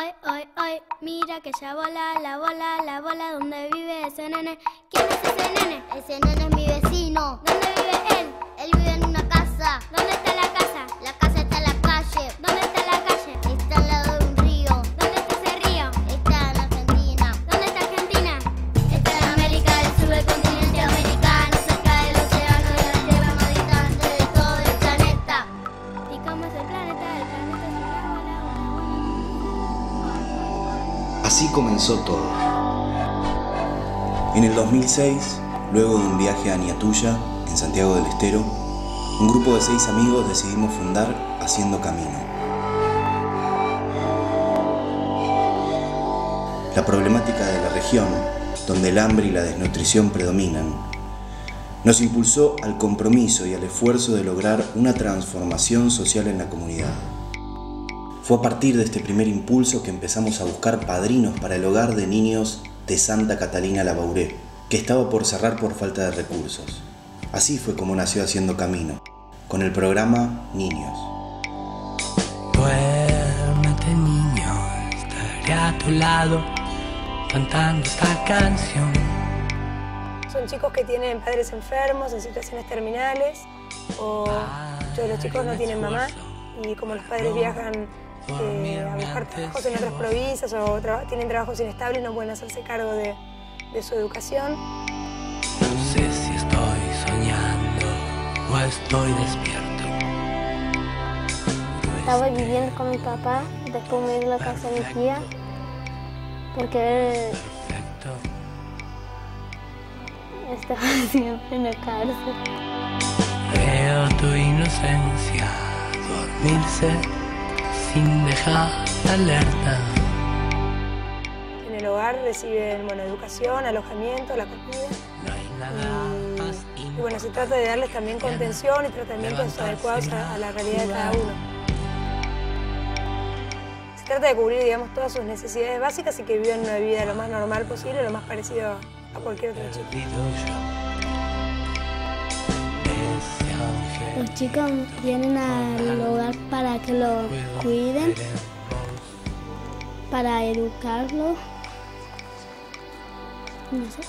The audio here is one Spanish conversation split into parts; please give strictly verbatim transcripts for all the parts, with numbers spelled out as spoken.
hoy, hoy, hoy, mira que ya bola, la bola, la bola, ¿dónde vive ese nene? ¿Quién es ese nene? Ese nene es mi vecino. ¿Dónde vive él? Él vive en una casa. ¿Dónde está la casa? La casa está en la calle. ¿Dónde está la calle? Está al lado de un río. ¿Dónde está ese río? Está en Argentina. ¿Dónde está Argentina? Está en América del Sur, el continente americano, cerca del océano y la tierra más distante de todo el planeta. ¿Y cómo es el planeta? El planeta es una bola, una Así comenzó todo. En el dos mil seis, luego de un viaje a Ñatuya, en Santiago del Estero, un grupo de seis amigos decidimos fundar Haciendo Camino. La problemática de la región, donde el hambre y la desnutrición predominan, nos impulsó al compromiso y al esfuerzo de lograr una transformación social en la comunidad. Fue a partir de este primer impulso que empezamos a buscar padrinos para el hogar de niños de Santa Catalina La Bauré, que estaba por cerrar por falta de recursos. Así fue como nació Haciendo Camino, con el programa Niños. Duérmete, niño, estaré a tu lado cantando esta canción. Son chicos que tienen padres enfermos, en situaciones terminales, o muchos de los chicos no tienen mamá, y como los padres viajan eh, a buscar trabajos en otras provincias o tra tienen trabajos inestables, no pueden hacerse cargo de, de su educación. No sé si estoy soñando o estoy despierto. Estaba viviendo con mi papá, después me di la casa de mi tía, porque él estaba siempre en la cárcel. Veo tu inocencia dormirse sin dejar alerta. En el hogar reciben bueno, educación, alojamiento, la comida. No hay nada más Y, y bueno, se trata de darles también contención y tratamientos adecuados a, a la realidad de cada uno. Se trata de cubrir, digamos, todas sus necesidades básicas y que vivan una vida lo más normal posible, lo más parecido a cualquier otro chico. Los chicos vienen al hogar para que lo cuiden, para educarlo. No sé.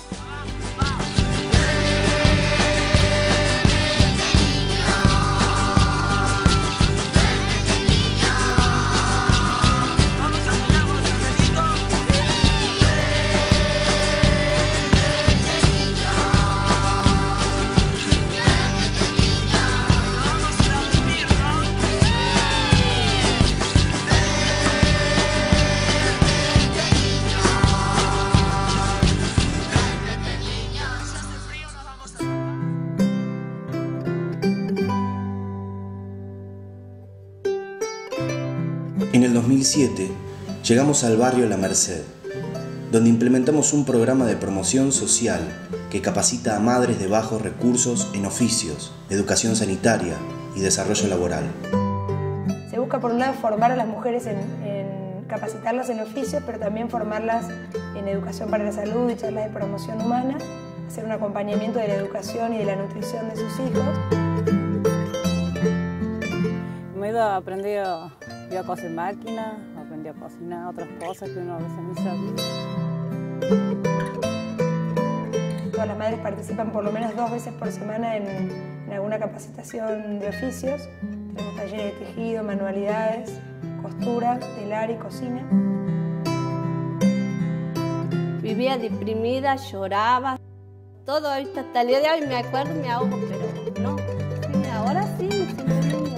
En el dos mil siete llegamos al barrio La Merced, donde implementamos un programa de promoción social que capacita a madres de bajos recursos en oficios, educación sanitaria y desarrollo laboral. Se busca por un lado formar a las mujeres en, en capacitarlas en oficios, pero también formarlas en educación para la salud y charlas de promoción humana, hacer un acompañamiento de la educación y de la nutrición de sus hijos. Me he ido aprendiendo yo a coser máquina, aprendí a cocinar otras cosas que uno a veces ni sabía. Todas las madres participan por lo menos dos veces por semana en, en alguna capacitación de oficios. Tenemos talleres de tejido, manualidades, costura, telar y cocina. Vivía deprimida, lloraba. Todo esto hasta el día de hoy me acuerdo y me ahogo, pero no. Ahora sí, me siento linda.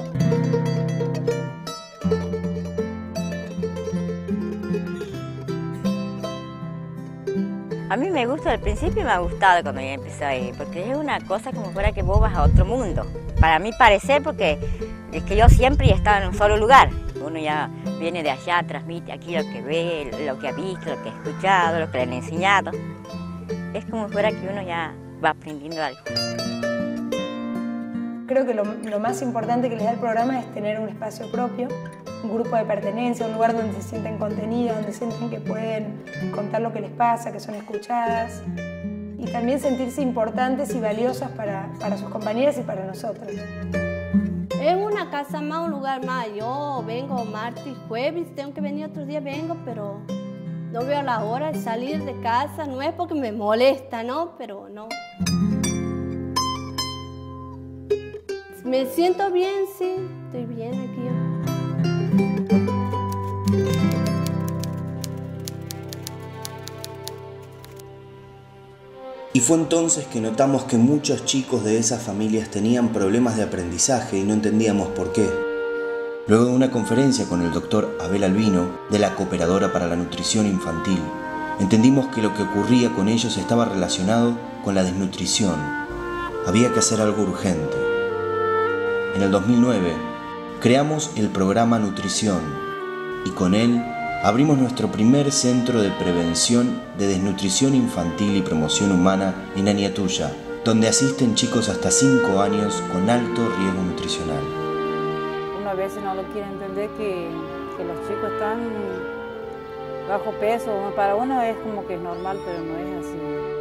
A mí me gusta, al principio me ha gustado cuando ya empecé ahí, porque es una cosa como fuera que vos vas a otro mundo. Para mí parecer, porque es que yo siempre he estado en un solo lugar. Uno ya viene de allá, transmite aquí lo que ve, lo que ha visto, lo que ha escuchado, lo que le han enseñado. Es como fuera que uno ya va aprendiendo algo. Creo que lo, lo más importante que les da el programa es tener un espacio propio, un grupo de pertenencia, un lugar donde se sienten contenidos, donde sienten que pueden contar lo que les pasa, que son escuchadas, y también sentirse importantes y valiosas para, para sus compañeras y para nosotros. es una casa más, un lugar más. Yo vengo martes, jueves, tengo que venir otro día, vengo, pero no veo la hora de salir de casa. No es porque me molesta, ¿no? Pero no. Me siento bien, sí. Estoy bien aquí. Y fue entonces que notamos que muchos chicos de esas familias tenían problemas de aprendizaje y no entendíamos por qué. Luego de una conferencia con el doctor Abel Albino, de la Cooperadora para la Nutrición Infantil, entendimos que lo que ocurría con ellos estaba relacionado con la desnutrición. Había que hacer algo urgente. En el dos mil nueve, creamos el programa Nutrición y con él abrimos nuestro primer centro de prevención de desnutrición infantil y promoción humana en Aniatuya, donde asisten chicos hasta cinco años con alto riesgo nutricional. Uno a veces no lo quiere entender que, que los chicos están bajo peso. Para uno es como que es normal, pero no es así.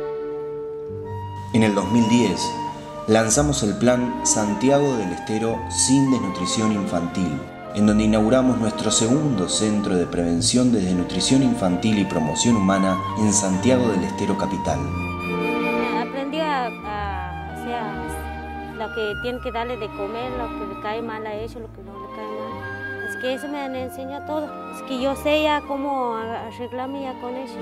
En el dos mil diez, lanzamos el plan Santiago del Estero sin desnutrición infantil, en donde inauguramos nuestro segundo centro de prevención de desnutrición infantil y promoción humana en Santiago del Estero capital. Aprendí a, a, o sea, lo que tienen que darle de comer, lo que le cae mal a ellos, lo que no le cae mal. Es que eso me han enseñado todo. Es que yo sé ya cómo arreglarme ya con ellos.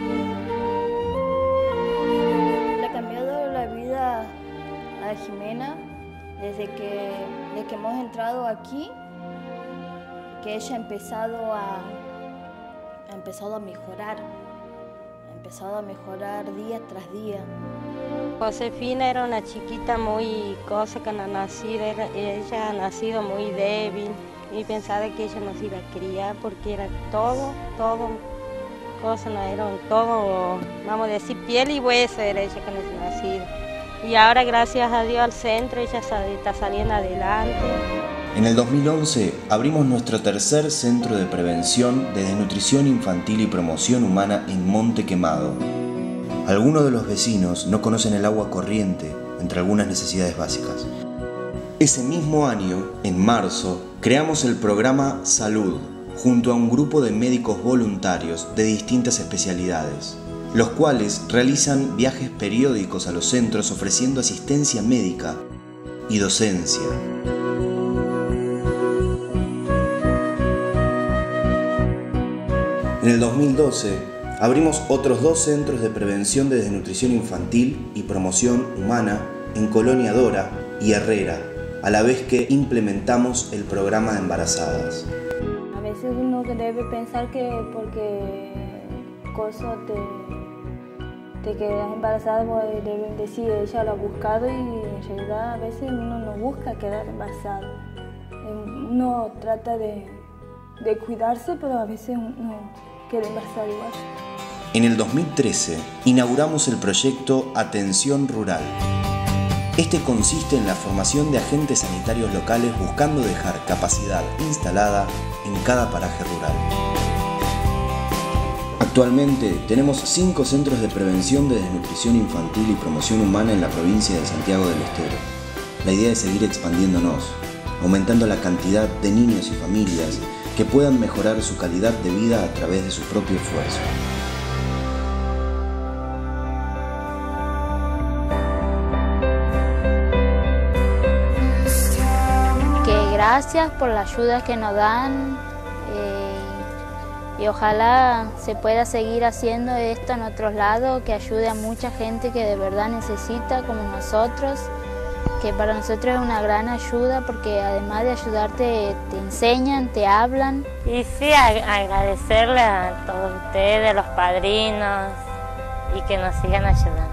Le ha cambiado la vida a Jimena desde que, desde que hemos entrado aquí, que ella ha empezado a, ha empezado a mejorar, ha empezado a mejorar día tras día. Josefina era una chiquita muy cosa que no nacido, era, ella ha nacido muy débil y pensaba que ella no se iba a criar porque era todo, todo, cosa, no era todo, vamos a decir, piel y hueso era ella que no ha nacido. Y ahora, gracias a Dios, al centro, ella está saliendo adelante. En el dos mil once abrimos nuestro tercer centro de prevención de desnutrición infantil y promoción humana en Monte Quemado. Algunos de los vecinos no conocen el agua corriente, entre algunas necesidades básicas. Ese mismo año, en marzo, creamos el programa Salud, junto a un grupo de médicos voluntarios de distintas especialidades, los cuales realizan viajes periódicos a los centros ofreciendo asistencia médica y docencia. En el dos mil doce abrimos otros dos centros de prevención de desnutrición infantil y promoción humana en Colonia Dora y Herrera, a la vez que implementamos el programa de embarazadas. A veces uno debe pensar que porque cosas te, te quedas embarazada, deben decir ella lo ha buscado y en realidad a veces uno no busca quedar embarazado. Uno trata de, de cuidarse, pero a veces uno queda embarazada igual. En el dos mil trece inauguramos el proyecto Atención Rural. Este consiste en la formación de agentes sanitarios locales buscando dejar capacidad instalada en cada paraje rural. Actualmente tenemos cinco centros de prevención de desnutrición infantil y promoción humana en la provincia de Santiago del Estero. La idea es seguir expandiéndonos, aumentando la cantidad de niños y familias que puedan mejorar su calidad de vida a través de su propio esfuerzo. Que gracias por la ayuda que nos dan eh, y ojalá se pueda seguir haciendo esto en otros lados, que ayude a mucha gente que de verdad necesita, como nosotros, que para nosotros es una gran ayuda porque además de ayudarte te enseñan, te hablan. Y sí, agradecerle a todos ustedes, los padrinos, y que nos sigan ayudando.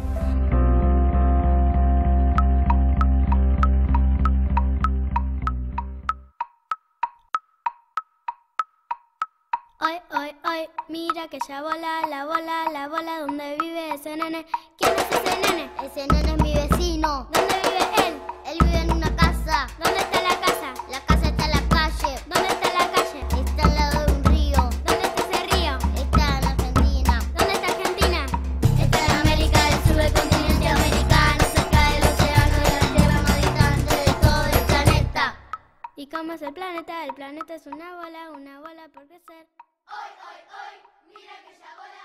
Hoy, hoy, hoy, mira que ya vola la bola, la bola donde vive ese nene. ¿Quién es ese nene? Ese nene es mi vecino. ¿Dónde vive él? Él vive en una casa. ¿Dónde está la casa? La casa está en la calle. ¿Dónde está la calle? Está al lado de un río. ¿Dónde está ese río? Está en Argentina. ¿Dónde está Argentina? Está en América del Sur, el continente americano, cerca del océano y la tierra más distante de todo el planeta. ¿Y cómo es el planeta? El planeta es una bola, una bola por crecer. Hoy, hoy, hoy, mira que ya volá.